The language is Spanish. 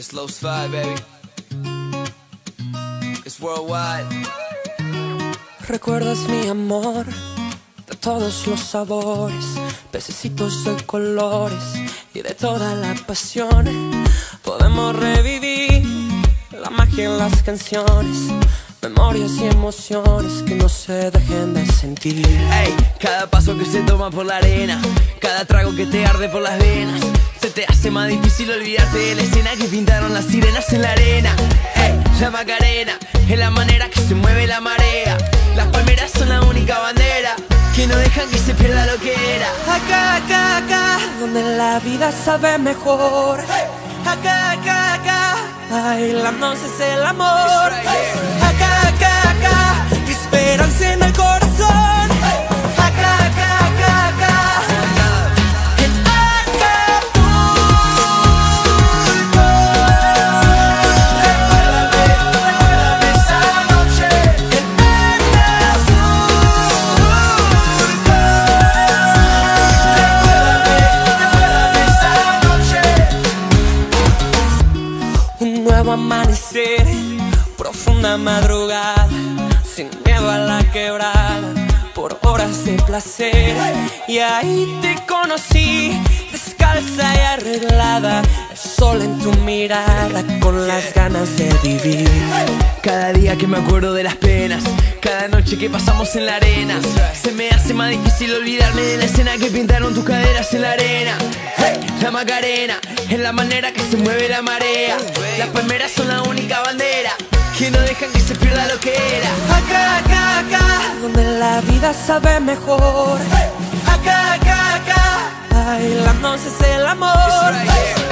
It's Los Five, baby. It's worldwide. Recuerdas mi amor de todos los sabores, pececitos de colores y de toda la pasión. Podemos revivir la magia en las canciones, memorias y emociones que no se dejen de sentir. Ey, cada paso que se toma por la arena, cada trago que te arde por las venas, se te hace más difícil olvidarte de la escena que pintaron las sirenas en la arena. Ey, la Macarena es la manera que se mueve la marea. Las palmeras son la única bandera que no dejan que se pierda lo que era. Acá, acá, acá, donde la vida sabe mejor. Acá, acá, acá, bailando es el amor. Acá, acá, acá, esperanza en el corazón. Acá, acá, acá, acá, en Acapulco. Recuérdame esa noche en Acapulco. Recuérdame esa noche. Un nuevo amanecer, profunda madrugada, sin miedo a la quebrada, por horas de placer. Y ahí te conocí, descalza y arreglada, el sol en tu mirada, con las ganas de vivir. Cada día que me acuerdo de las penas, cada noche que pasamos en la arena, se me hace más difícil olvidarme de la escena que pintaron tus caderas en la arena. Hey, la Macarena es la manera que se mueve la marea. Las palmeras son la única bandera que no dejan que se pierda lo que era. Acá, acá, acá, donde la vida sabe mejor. Acá, acá, acá, bailando es el amor.